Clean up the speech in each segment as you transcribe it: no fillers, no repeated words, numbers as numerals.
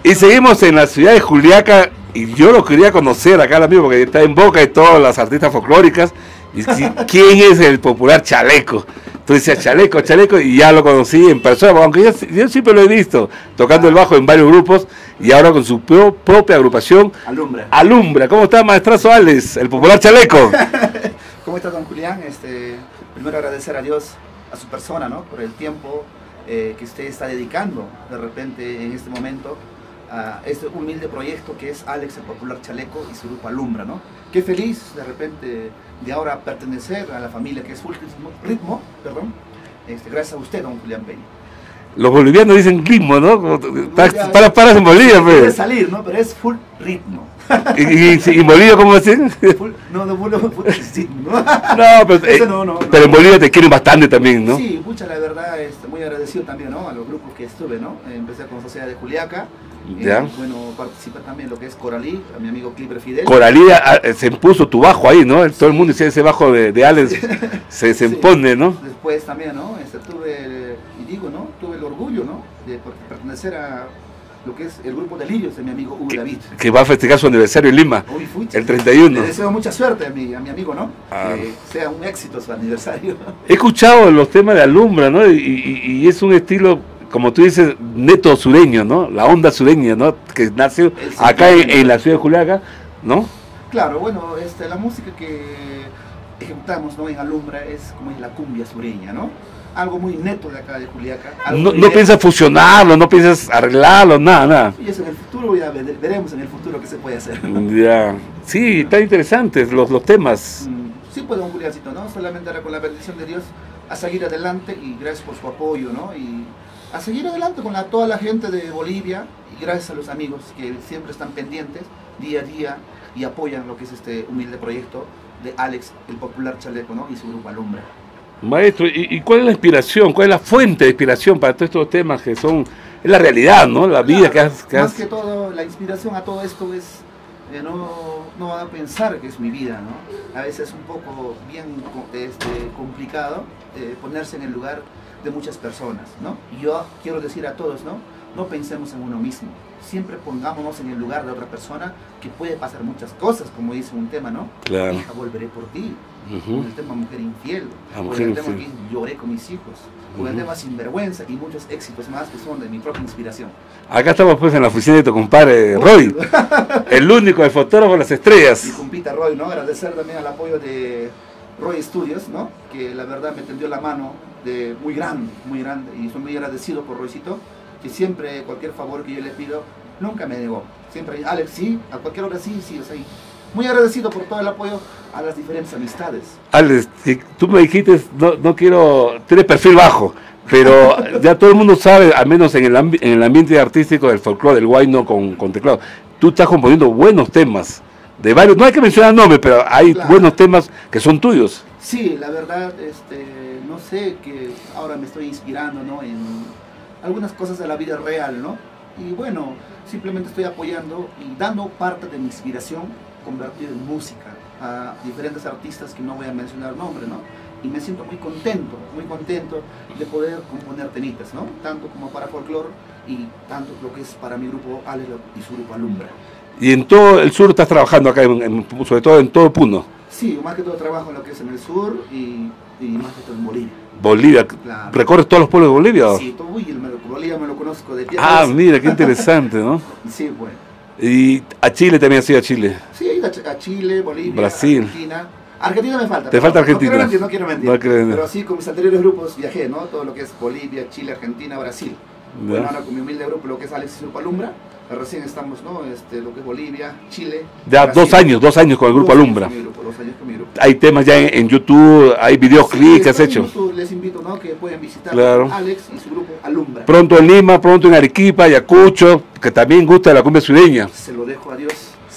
Y seguimos en la ciudad de Juliaca, y yo lo quería conocer acá, el amigo, porque está en boca de todas las artistas folclóricas. Y ¿quién es el popular Chaleco? Tú decías Chaleco, Chaleco, y ya lo conocí en persona, aunque yo siempre lo he visto tocando el bajo en varios grupos, y ahora con su propia agrupación Alumbra. Alumbra. ¿Cómo está, maestrazo Alex, el popular Chaleco? ¿Cómo está, don Julián? Primero agradecer a Dios, a su persona, ¿no? Por el tiempo que usted está dedicando de repente en este momento a este humilde proyecto que es Alex, el popular Chaleco, y su grupo Alumbra, ¿no? Qué feliz de repente de ahora pertenecer a la familia que es Full Ritmo, perdón, gracias a usted, don Julián Peña. Los bolivianos dicen ritmo, ¿no? Paras en Bolivia, puede pues. salir, ¿no? Pero es Full Ritmo. ¿Y en Bolivia cómo dicen? No, full ritmo, ¿no? No, pero en Bolivia te quieren bastante también, ¿no? Sí, mucha, la verdad, muy agradecido también, ¿no? A los grupos que estuve, ¿no? Empecé con Sociedad de Juliaca. Bueno, participé también en lo que es Coralí, a mi amigo Clipper Fidel. Coralí se impuso tu bajo ahí, ¿no? Todo el mundo dice ese bajo de Alex se impone, ¿no? Después también, ¿no? Tuve el orgullo, ¿no? De pertenecer a lo que es el grupo Delirios de mi amigo Hugo David. Que va a festejar su aniversario en Lima, el 31. Le deseo mucha suerte a mi amigo, ¿no? Que sea un éxito su aniversario. He escuchado los temas de Alumbra, ¿no? Y es un estilo, como tú dices, neto sureño, ¿no? La onda sureña, ¿no? Que nació acá en la ciudad de Juliaca, ¿no? Claro, bueno, la música que ejecutamos, ¿no? En Alumbra es como es la cumbia sureña, ¿no? Algo muy neto de acá de Juliaca. No piensas fusionarlo, no piensas arreglarlo, nada. Y eso en el futuro, ya veremos en el futuro qué se puede hacer. Ya, sí, están interesantes los temas. Sí, pues, don Juliancito, ¿no? Solamente ahora con la bendición de Dios a seguir adelante, y gracias por su apoyo, ¿no? Y a seguir adelante con toda la gente de Bolivia, y gracias a los amigos que siempre están pendientes día a día y apoyan lo que es este humilde proyecto de Alex, el popular Chaleco, ¿no? Y su grupo Alumbra. Maestro, ¿y cuál es la inspiración? ¿Cuál es la fuente de inspiración para todos estos temas que son, es la realidad, ¿no? La vida que has... Más que todo, la inspiración a todo esto es no va a pensar que es mi vida, ¿no? A veces es un poco bien complicado ponerse en el lugar de muchas personas, ¿no? Y yo quiero decir a todos, ¿no? No pensemos en uno mismo, siempre pongámonos en el lugar de otra persona, que puede pasar muchas cosas, como dice un tema, ¿no? Claro. Hija, volveré por ti. Con el tema Mujer Infiel, con el tema que lloré con mis hijos, con el tema Sinvergüenza, y muchos éxitos más que son de mi propia inspiración. Acá estamos pues en la oficina de tu compadre Roy, el único, el fotógrafo de las estrellas. Mi compita Roy, ¿no? Agradecer también al apoyo de Roy Studios, ¿no? Que la verdad me tendió la mano muy grande, y soy muy agradecido por Roycito, que siempre cualquier favor que yo le pido, nunca me negó. Siempre, Alex, sí, a cualquier hora sí, o sea, muy agradecido por todo el apoyo a las diferentes amistades. Alex, tú me dijiste, no quiero, tienes perfil bajo, pero ya todo el mundo sabe, al menos en el ambiente artístico del folclore, del huayno con teclado, tú estás componiendo buenos temas, de varios, no hay que mencionar nombres, pero hay buenos temas que son tuyos. Sí, la verdad, no sé, que ahora me estoy inspirando, ¿no? En algunas cosas de la vida real, ¿no? Y bueno, simplemente estoy apoyando y dando parte de mi inspiración convertido en música a diferentes artistas que no voy a mencionar nombre, ¿no? Y me siento muy contento de poder componer temitas, ¿no? Tanto como para folclore y tanto lo que es para mi grupo Alex y su grupo Alumbra. ¿Y en todo el sur estás trabajando acá, sobre todo en todo Puno? Sí, más que todo trabajo en lo que es en el sur y más que todo en Bolivia. Bolivia, claro. ¿Recorres todos los pueblos de Bolivia? Sí, todo Bolivia me lo conozco de pie. Mira, qué interesante, ¿no? Sí, bueno. ¿Y a Chile también has ido a Chile? Sí, he ido a Chile, Bolivia, Brasil. Argentina. Argentina me falta. ¿Te falta Argentina? No quiero mentir. Pero sí, con mis anteriores grupos viajé, ¿no? Todo lo que es Bolivia, Chile, Argentina, Brasil. Bueno, ahora con mi humilde grupo, lo que es Alex y Grupo Alumbra, recién estamos, ¿no? Lo que es Bolivia, Chile. Ya Brasil. 2 años con el Grupo Alumbra. 2 años con mi grupo. Hay temas ya en YouTube, hay videoclips que has hecho. Les invito, ¿no? Que pueden visitar Alex y su grupo Alumbra. Pronto en Lima, pronto en Arequipa, Ayacucho, que también gusta de la cumbia sureña. Se lo dejo a Dios.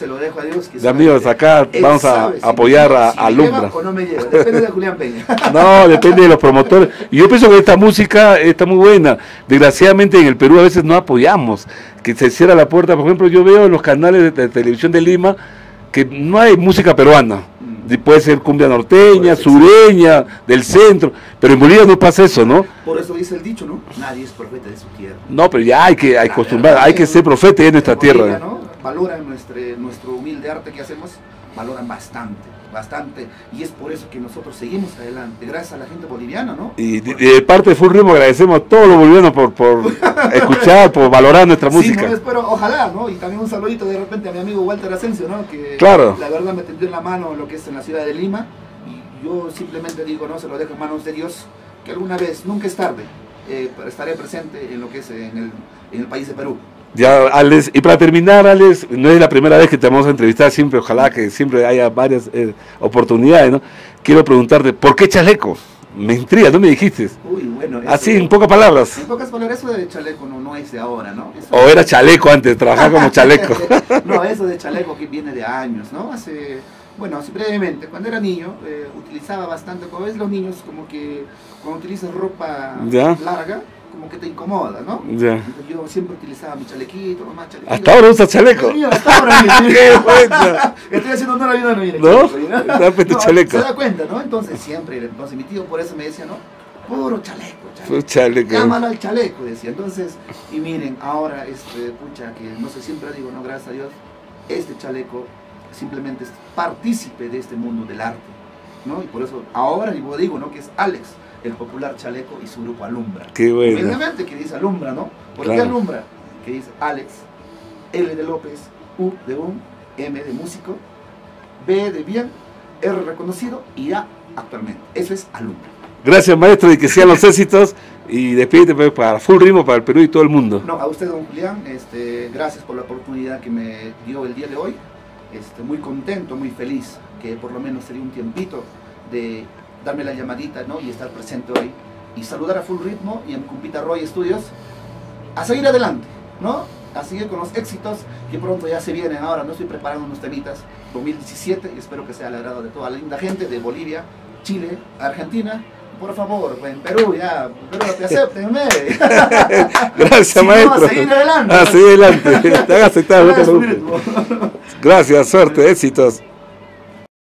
Que amigos, acá vamos a apoyar a Alumbra. O no me lleva, depende de Julián Peña. No, depende de los promotores. Y yo pienso que esta música está muy buena. Desgraciadamente en el Perú a veces no apoyamos, que se cierra la puerta. Por ejemplo, yo veo en los canales de televisión de Lima que no hay música peruana. puede ser cumbia norteña, sureña, del centro, pero en Bolivia no pasa eso, ¿no? Por eso dice el dicho, ¿no? Nadie es profeta de su tierra. No, pero ya hay que acostumbrar, hay que ser profeta en nuestra Bolivia, tierra. ¿no? Valoran nuestro humilde arte que hacemos, valoran bastante, y es por eso que nosotros seguimos adelante, gracias a la gente boliviana, ¿no? Y de parte de Full Ritmo agradecemos a todos los bolivianos por escuchar, por valorar nuestra música. Sí, no, espero, ojalá, ¿no? Y también un saludito de repente a mi amigo Walter Asensio, ¿no? Que claro, la verdad me tendió en la mano lo que es en la ciudad de Lima, y yo simplemente digo, no, se lo dejo en manos de Dios, que alguna vez, nunca es tarde, estaré presente en lo que es en el país de Perú. Ya, Alex, y para terminar, Alex, no es la primera vez que te vamos a entrevistar, siempre, ojalá que siempre haya varias oportunidades, ¿no? Quiero preguntarte, ¿por qué chaleco? Me intriga, no me dijiste. Uy, bueno. Así, en pocas palabras. En pocas palabras, eso de chaleco no es de ahora, ¿no? Eso o era chaleco antes, trabajaba como chaleco. No, eso de chaleco que viene de años, ¿no? Bueno, así brevemente, cuando era niño, utilizaba bastante, como ves los niños, como que cuando utilizas ropa larga, como que te incomoda, ¿no? Ya. Entonces yo siempre utilizaba mi chalequito, mamá, chalequito. ¿Hasta ahora usas chaleco? Mío, hasta ahora. ¡Qué buena! Estoy haciendo honor a la vida, no viene. ¿No? Dame tu chaleco. Se da cuenta, ¿no? Entonces mi tío por eso me decía, ¿no? Puro chaleco. Puro chaleco. Llámalo al chaleco, decía. Entonces, y miren, ahora, pucha, que no sé, siempre digo, no, gracias a Dios, este chaleco simplemente es partícipe de este mundo del arte, ¿no? Y por eso ahora digo, ¿no? Que es Alex, el popular chaleco, y su grupo Alumbra. Qué bueno. Obviamente que dice Alumbra, ¿no? ¿Por qué Alumbra? Que dice Alex, L de López, U de M de músico, B de bien, R reconocido y A actualmente. Eso es Alumbra. Gracias, maestro, y que sean los éxitos. Y despídete pues, para Full Ritmo, para el Perú y todo el mundo. No, a usted, don Julián, gracias por la oportunidad que me dio el día de hoy. Muy contento, muy feliz, que por lo menos sería un tiempito de darme la llamadita, ¿no? Y estar presente hoy y saludar a Full Ritmo y a mi compita Roy Studios a seguir adelante, ¿no? A seguir con los éxitos que pronto ya se vienen. Ahora no estoy preparando unos temitas 2017 y espero que sea al agrado de toda la linda gente de Bolivia, Chile, Argentina. Por favor, en Perú ya, Perú te aceptenme. Gracias, si maestro. No, a seguir adelante. A seguir adelante. Te han aceptado. Gracias, suerte, éxitos.